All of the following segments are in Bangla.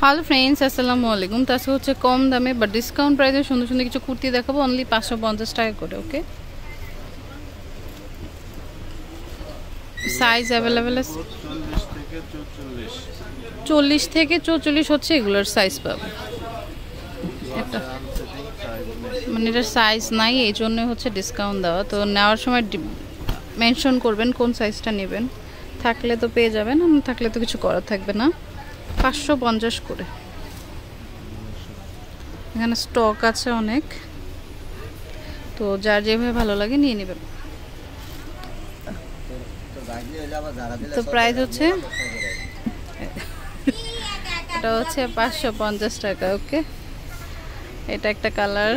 হ্যালো ফ্রেন্ডস, আসসালামু আলাইকুম। তো আজকে হচ্ছে কম দামে বা ডিসকাউন্ট প্রাইসে সুন্দর সুন্দর কিছু কুর্তি দেখাবো, অনলি 550 টাকা করে। ওকে, সাইজ অ্যাভেলেবেল আছে 40 থেকে 44 হচ্ছে এগুলোর সাইজ পাবে। এটা মানে এটার সাইজ নাই, এই জন্য হচ্ছে ডিসকাউন্ট দেওয়া। তো নেওয়ার সময় মেনশন করবেন কোন সাইজটা নেবেন, থাকলে তো পেয়ে যাবেন, না থাকলে তো কিছু করার থাকবে না। 550 করে। এখানে স্টক আছে অনেক, তো যার যেভাবে ভালো লাগে নিয়ে নেবেন। তো প্রাইস হচ্ছে এটা হচ্ছে 550 টাকা। ওকে, এটা একটা কালার,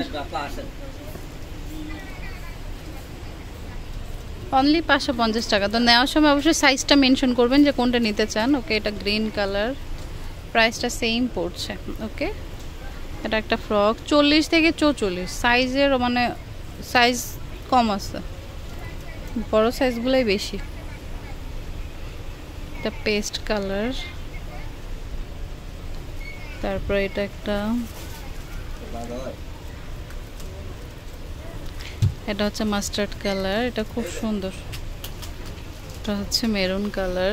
অনলি 550 টাকা। তো নেওয়ার সময় অবশ্যই সাইজটা মেনশন করবেন যে কোনটা নিতে চান। ওকে, এটা গ্রিন কালার, প্রাইসটা সেম পড়ছে। ওকে, এটা একটা ফ্রক 40 থেকে 44 সাইজের, মানে সাইজ কম আছে, বড় সাইজগুলোই বেশি। এটা পেস্ট কালার, তারপর এটা একটা, এটা হচ্ছে মাস্টার্ড কালার, এটা খুব সুন্দর। এটা হচ্ছে মেরুন কালার,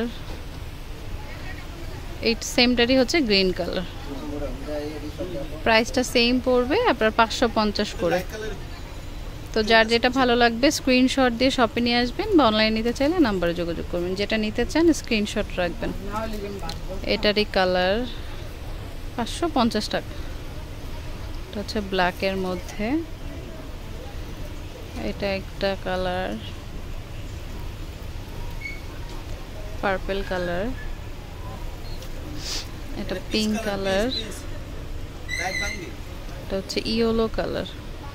এই সেমটারই হচ্ছে গ্রিন কালার। প্রাইসটা সেম পড়বে আপনার 550 করে। তো যার যেটা ভালো লাগবে স্ক্রিনশট দিয়ে শপে নিয়ে আসবেন, বা অনলাইন নিতে চাইলে নাম্বারে যোগাযোগ করবেন। যেটা নিতে চান স্ক্রিনশট রাখবেন। এটারই কালার 550 টাকা। এটা হচ্ছে ব্ল্যাকের মধ্যে, এটা একটা কালার পার্পল কালার, এটা পিঙ্ক কালার, এটা হচ্ছে ইয়েলো কালার,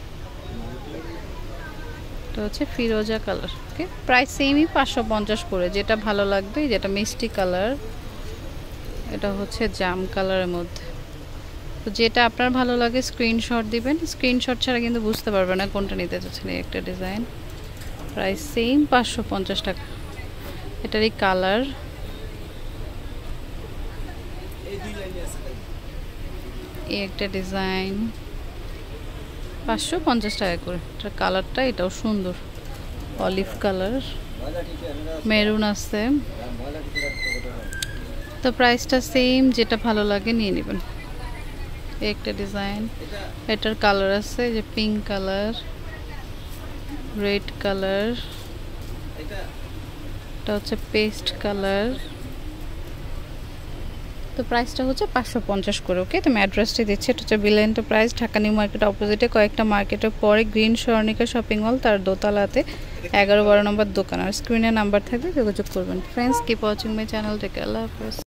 এটা হচ্ছে ফিরোজা কালার। ওকে, প্রাইস সেমই 550 করে। যেটা ভালো লাগবে, যেটা মিষ্টি কালার, এটা হচ্ছে জাম কালারের মধ্যে। তো যেটা আপনার ভালো লাগে স্ক্রিনশট দিবেন, স্ক্রিনশট ছাড়া কিন্তু বুঝতে পারবেন না কোনটা নিতে চাচ্ছেন। এই একটা ডিজাইন, প্রাইস সেম 550 টাকা। এটারই কালার, এই একটা ডিজাইন 550 টাকা করে। এটার কালারটা এটাও সুন্দর, অলিভ কালার, মেরুন আছে। তো প্রাইসটা সেম, যেটা ভালো লাগে নিয়ে নেবেন। একটা ডিজাইন, এটার কালার আছে যে পিঙ্ক কালার, রেড কালার, এটা হচ্ছে পেস্ট কালার। তো প্রাইসটা হচ্ছে 550 করে। ওকে, তো আমি অ্যাড্রেসটি দিচ্ছি। এটা হচ্ছে বিল এন্টারপ্রাইজ, ঢাকা নিউ মার্কেট অপোজিটে, কয়েকটা মার্কেটের পরে গ্রিন স্বর্ণিকা শপিং মল, তার দোতলাতে 11-12 নম্বর দোকান। আর স্ক্রিনে নাম্বার থাকবে, যোগাযোগ করবেন। Friends, keep watching my channel. Take care, আল্লাহ হাফেজ।